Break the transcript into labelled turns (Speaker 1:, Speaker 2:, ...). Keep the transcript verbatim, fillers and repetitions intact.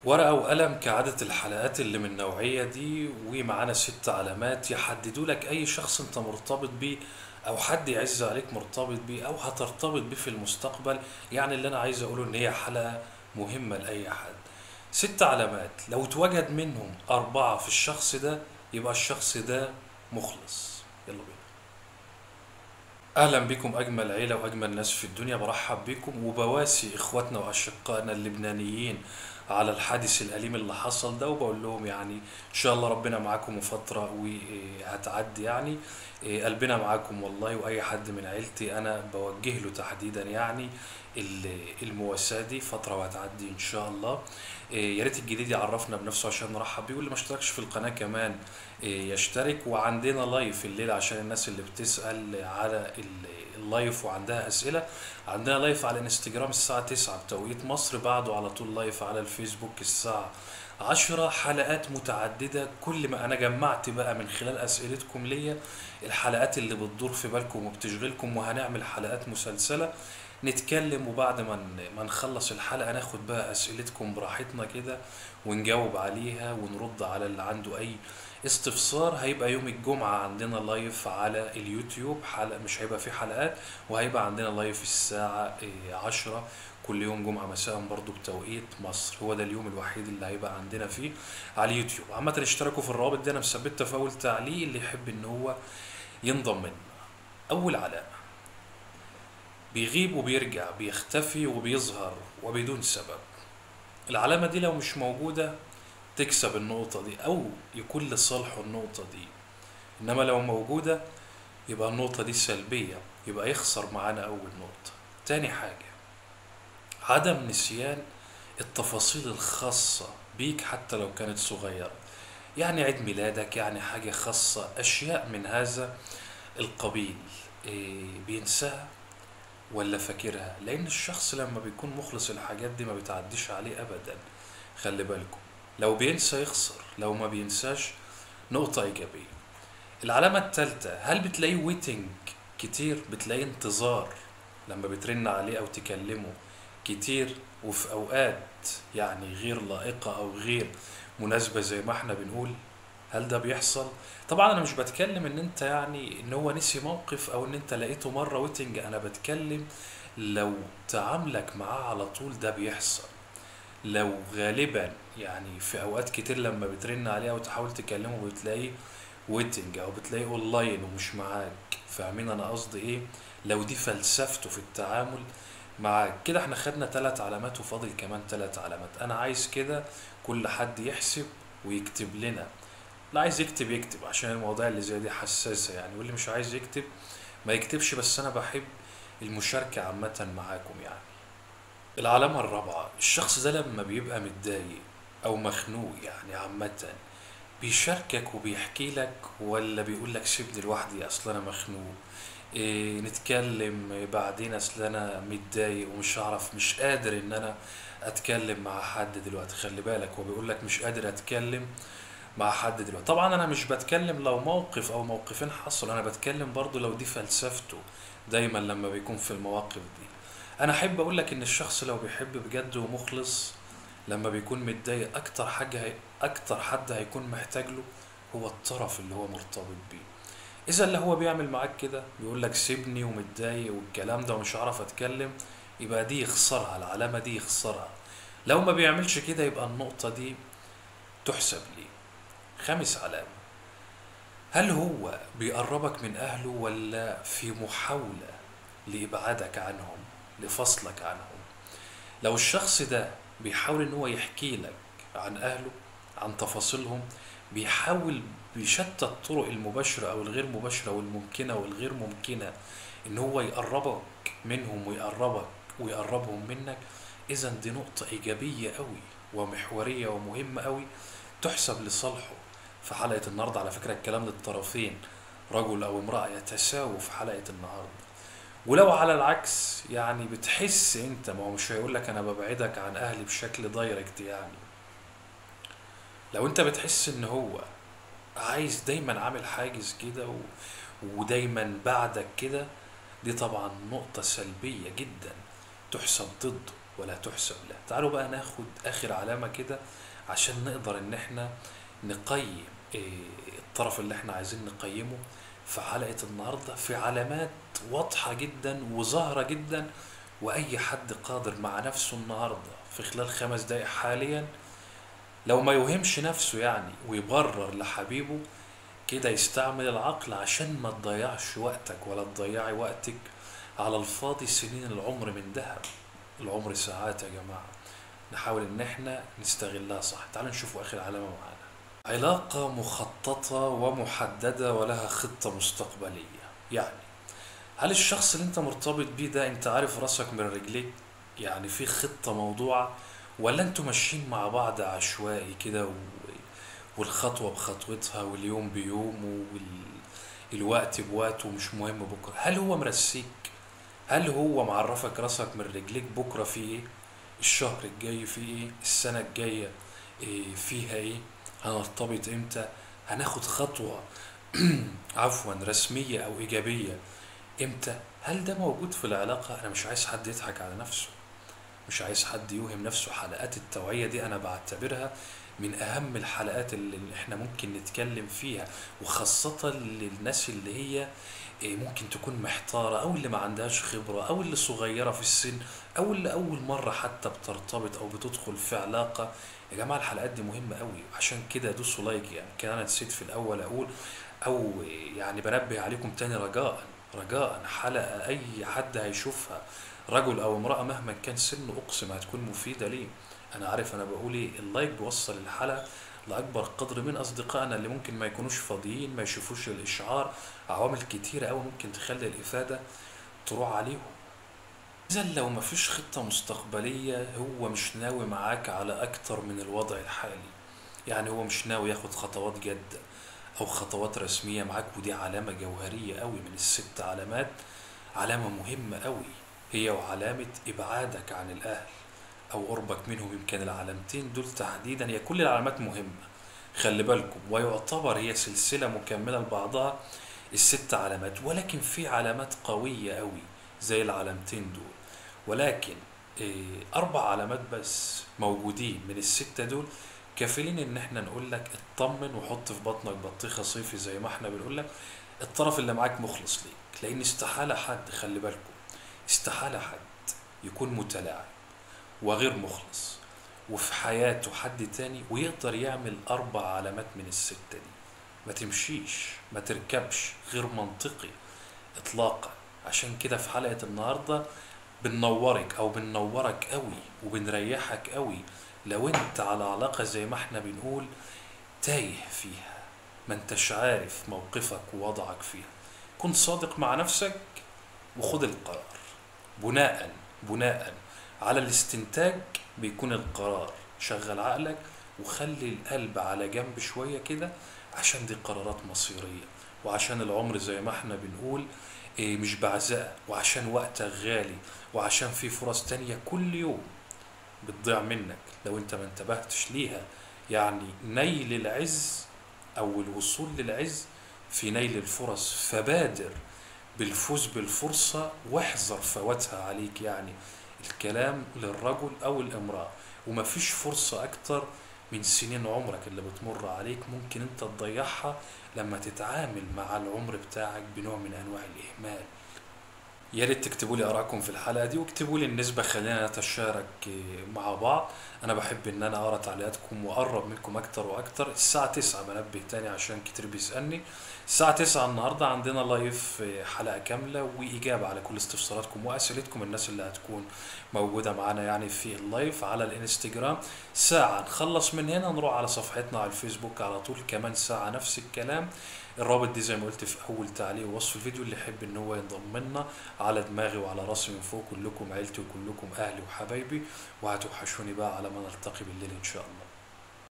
Speaker 1: ورقة وقلم كعادة الحلقات اللي من النوعية دي، ومعانا ست علامات يحددوا لك أي شخص أنت مرتبط بيه، أو حد يعز عليك مرتبط بيه، أو هترتبط بيه في المستقبل. يعني اللي أنا عايز أقوله إن هي حلقة مهمة لأي حد. ست علامات لو اتوجد منهم أربعة في الشخص ده، يبقى الشخص ده مخلص. يلا بينا. اهلا بكم اجمل عيله واجمل ناس في الدنيا، برحب بكم وبواسي اخواتنا واشقائنا اللبنانيين على الحادث الاليم اللي حصل ده، وبقول لهم يعني ان شاء الله ربنا معاكم وفتره وهتعدي يعني. إيه، قلبنا معاكم والله، واي حد من عيلتي انا بوجه له تحديدا يعني ال- المواساة دي، فترة وهتعدي ان شاء الله. إيه، يا ريت الجديد يعرفنا بنفسه عشان نرحب بيه، واللي ما اشتركش في القناة كمان إيه، يشترك. وعندنا لايف الليل عشان الناس اللي بتسأل على ال- اللايف وعندها أسئلة. عندنا لايف على الانستجرام الساعة تسعة بتوقيت مصر، بعده على طول لايف على الفيسبوك الساعة عشرة. حلقات متعددة، كل ما أنا جمعت بقى من خلال أسئلتكم ليا الحلقات اللي بتدور في بالكم وبتشغلكم، وهنعمل حلقات مسلسلة نتكلم، وبعد ما ن- ما نخلص الحلقة ناخد بقى أسئلتكم براحتنا كده ونجاوب عليها ونرد على اللي عنده أي استفسار. هيبقى يوم الجمعة عندنا لايف على اليوتيوب، حلقة مش هيبقى فيه حلقات، وهيبقى عندنا لايف الساعة إيه، عشرة كل يوم جمعة مساء برضو بتوقيت مصر. هو ده اليوم الوحيد اللي هيبقى عندنا فيه على اليوتيوب. عامة اشتركوا في الروابط دي، انا مثبتها في اول تعليق اللي يحب ان هو ينضم لنا. اول علامة: بيغيب وبيرجع، بيختفي وبيظهر وبدون سبب. العلامة دي لو مش موجودة تكسب النقطة دي، او يكون لصالحه النقطة دي. انما لو موجودة يبقى النقطة دي سلبية، يبقى يخسر معانا أول نقطة. تاني حاجة: عدم نسيان التفاصيل الخاصة بيك حتى لو كانت صغيرة، يعني عيد ميلادك، يعني حاجة خاصة، أشياء من هذا القبيل. إيه، بينساها ولا فاكرها؟ لأن الشخص لما بيكون مخلص الحاجات دي ما بتعديش عليه أبدا. خلي بالكم، لو بينسى يخسر، لو ما بينساش نقطة إيجابية. العلامة التالتة: هل بتلاقيه ويتنج كتير؟ بتلاقيه انتظار لما بترن عليه أو تكلمه كتير، وفي أوقات يعني غير لائقة أو غير مناسبة زي ما احنا بنقول؟ هل ده بيحصل؟ طبعا انا مش بتكلم ان انت يعني ان هو نسي موقف او ان انت لقيته مرة ويتنج، انا بتكلم لو تعاملك معاه على طول ده بيحصل. لو غالبا يعني في اوقات كتير لما بترن عليه او تحاول تكلمه بتلاقيه ويتنج، او بتلاقيه اونلاين ومش معاك. فاهمين انا قصدي ايه؟ لو دي فلسفته في التعامل معاك كده. احنا خدنا ثلاث علامات وفاضل كمان ثلاث علامات. انا عايز كده كل حد يحسب ويكتب لنا. اللي عايز يكتب يكتب عشان المواضيع اللي زي دي حساسة يعني، واللي مش عايز يكتب ما يكتبش، بس انا بحب المشاركة عامة معاكم يعني. العلامة الرابعة: الشخص ده لما بيبقى متضايق أو مخنوق يعني عامة، بيشاركك وبيحكي لك، ولا بيقول لك سيبني لوحدي أصل أنا مخنوق، إيه نتكلم بعدين أصل أنا متضايق ومش هعرف، مش قادر إن أنا أتكلم مع حد دلوقتي. خلي بالك، هو بيقول لك مش قادر أتكلم مع حد دلوقتي. طبعا أنا مش بتكلم لو موقف أو موقفين حصل، أنا بتكلم برضو لو دي فلسفته دايما لما بيكون في المواقف دي. انا احب اقول لك ان الشخص لو بيحب بجد ومخلص لما بيكون متضايق، اكتر حاجة هي اكتر حد هيكون محتاج له هو الطرف اللي هو مرتبط بيه. اذا اللي هو بيعمل معاك كده بيقول لك سيبني ومتضايق والكلام ده ومش هعرف اتكلم، يبقى دي يخسرها، العلامة دي يخسرها. لو ما بيعملش كده يبقى النقطة دي تحسب لي. خامس علامة: هل هو بيقربك من اهله ولا في محاولة لإبعادك عنهم، لفصلك عنهم؟ لو الشخص ده بيحاول ان هو يحكي لك عن اهله، عن تفاصيلهم، بيحاول بشتى الطرق المباشرة او الغير مباشرة والممكنة والغير ممكنة ان هو يقربك منهم ويقربك ويقربهم منك، اذا دي نقطة ايجابية قوي ومحورية ومهمة قوي تحسب لصالحه. في حلقة النهاردة على فكرة الكلام للطرفين، رجل او امرأة يتساووا في حلقة النهاردة. ولو على العكس يعني بتحس انت، ما هو مش هيقول لك انا ببعدك عن اهلي بشكل دايركت يعني، لو انت بتحس ان هو عايز دايما عامل حاجز كده و... ودايما بعدك كده، دي طبعا نقطة سلبية جدا تحسب ضده. ولا تحسب له. تعالوا بقى ناخد اخر علامة كده عشان نقدر ان احنا نقيم إيه الطرف اللي احنا عايزين نقيمه في حلقة النهاردة، في علامات واضحة جدا وظاهرة جدا، واي حد قادر مع نفسه النهاردة في خلال خمس دقايق حاليا، لو ما يوهمش نفسه يعني ويبرر لحبيبه كده، يستعمل العقل عشان ما تضيعش وقتك ولا تضيعي وقتك على الفاضي. سنين العمر من ذهب، العمر ساعات يا جماعة، نحاول ان احنا نستغلها صح. تعالوا نشوفوا اخر علامة معانا. علاقة مخططة ومحددة ولها خطة مستقبلية. يعني هل الشخص اللي انت مرتبط بيه ده انت عارف راسك من رجليك؟ يعني في خطة موضوعة، ولا انتوا ماشيين مع بعض عشوائي كده و... والخطوة بخطوتها واليوم بيومه والوقت بوقته ومش مهم بكرة؟ هل هو مرسيك؟ هل هو معرفك راسك من رجليك بكرة في ايه؟ الشهر الجاي في ايه؟ السنة الجاية إيه فيها ايه؟ هنرتبط امتى؟ هناخد خطوة عفوا رسمية او ايجابية امتى؟ هل ده موجود في العلاقة؟ انا مش عايز حد يضحك على نفسه، مش عايز حد يوهم نفسه. حلقات التوعية دي انا بعتبرها من اهم الحلقات اللي احنا ممكن نتكلم فيها، وخاصة للناس اللي هي إيه ممكن تكون محتارة، او اللي ما عندهاش خبرة، او اللي صغيرة في السن، او اللي اول مرة حتى بترتبط او بتدخل في علاقة. يا جماعة الحلقات دي مهمة قوي، عشان كده دوسوا لايك. يعني كان انا نسيت في الاول اقول، او يعني بنبه عليكم تاني رجاء رجاء حلقة اي حد هيشوفها، رجل او امرأة مهما كان سنه، اقسم هتكون مفيدة ليه. انا عارف انا بقول ايه، اللايك بيوصل الحلقة لاكبر قدر من اصدقائنا اللي ممكن ما يكونوش فاضيين، ما يشوفوش الاشعار. عوامل كتيرة قوي ممكن تخلي الافادة تروح عليهم. اذا لو مفيش خطة مستقبلية، هو مش ناوي معاك على اكتر من الوضع الحالي. يعني هو مش ناوي ياخد خطوات جد او خطوات رسمية معاك، ودي علامة جوهرية قوي من الست علامات، علامة مهمة قوي، هي وعلامة ابعادك عن الاهل او قربك منهم. يمكن العلامتين دول تحديدا، هي كل العلامات مهمة خلي بالكم، ويعتبر هي سلسلة مكملة لبعضها الست علامات، ولكن في علامات قوية قوي زي العلامتين دول. ولكن إيه، اربع علامات بس موجودين من الستة دول كافلين ان احنا نقول لك اطمن وحط في بطنك بطيخة صيفي زي ما احنا بنقول لك. الطرف اللي معاك مخلص ليك، لان استحالة حد، خلي بالكم، استحالة حد يكون متلاعب وغير مخلص وفي حياته حد تاني ويقدر يعمل اربع علامات من الستة دي. ما تمشيش، ما تركبش، غير منطقي اطلاقا. عشان كده في حلقة النهاردة بننورك او بننورك قوي وبنريحك قوي لو انت على علاقة زي ما احنا بنقول تايه فيها، ما انتش عارف موقفك ووضعك فيها. كن صادق مع نفسك وخد القرار بناء بناء على الاستنتاج. بيكون القرار، شغل عقلك وخلي القلب على جنب شوية كده، عشان دي قرارات مصيرية، وعشان العمر زي ما احنا بنقول إيه مش بعزقة، وعشان وقتك غالي، وعشان في فرص تانية كل يوم بتضيع منك لو انت ما انتبهتش ليها. يعني نيل العز او الوصول للعز في نيل الفرص، فبادر بالفوز بالفرصة واحذر فواتها عليك. يعني الكلام للرجل او الامرأة، ومفيش فرصة اكتر من سنين عمرك اللي بتمر عليك ممكن انت تضيعها لما تتعامل مع العمر بتاعك بنوع من انواع الاهمال. يا ريت تكتبوا لي ارائكم في الحلقه دي، واكتبوا لي النسبه، خلينا نتشارك مع بعض. انا بحب ان انا اقرا تعليقاتكم واقرب منكم اكتر واكتر. الساعه تسعة بنبه تاني عشان كتير بيسالني، الساعه تسعة النهارده عندنا لايف حلقه كامله واجابه على كل استفساراتكم واسئلتكم، الناس اللي هتكون موجوده معانا يعني في اللايف على الانستجرام. ساعه نخلص من هنا نروح على صفحتنا على الفيسبوك على طول، كمان ساعه نفس الكلام. الرابط دي زي ما قلت في اول تعليق ووصف الفيديو، اللي يحب ان هو ينضم لنا على دماغي وعلى راسي من فوق. كلكم عيلتي وكلكم اهلي وحبايبي، وهتوحشوني بقى على ما نلتقي بالليل ان شاء الله.